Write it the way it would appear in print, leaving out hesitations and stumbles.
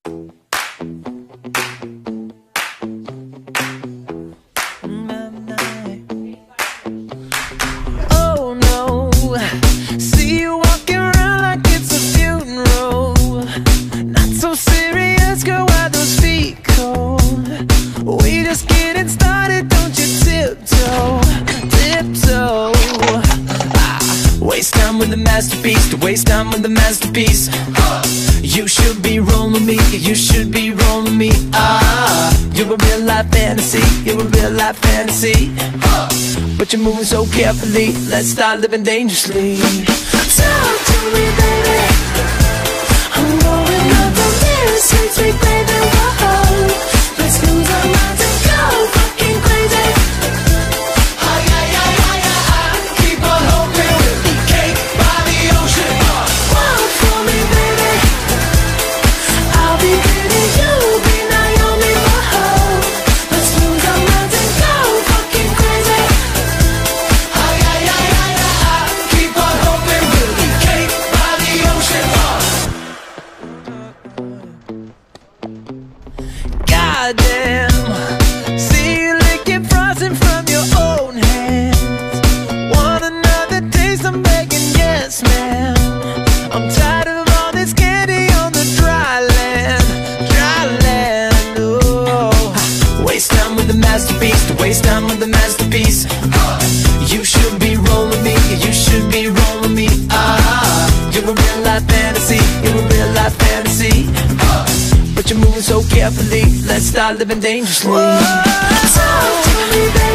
Oh no, see you walking around like it's a funeral. Not so serious, girl, why those feet cold? We just getting started, don't you tiptoe, tiptoe. Waste time with the masterpiece, to waste time with the masterpiece. You should be rolling me, you should be rolling me. You're a real life fantasy, you're a real life fantasy. But you're moving so carefully, let's start living dangerously. Talk to me, baby. I'm going up on this, sweet baby, whoa. Let's lose our minds and go fucking crazy. Keep on hoping we'll be cake by the ocean. Walk for me, baby. I'll be pretty, you'll be Naomi, whoa. Let's lose our minds and go fucking crazy. Keep on hoping we'll be cake by the ocean. Goddamn, see you licking frosting from your own hands. Want another taste? I'm begging, yes, ma'am. I'm tired of all this candy on the dry land, dry land. Oh, waste time with the masterpiece, to waste time with the masterpiece. You should be rolling me, you should be rolling me. You're a real life fantasy, you're a real life fantasy. But you're moving so carefully, let's start living dangerously. Talk to me, baby.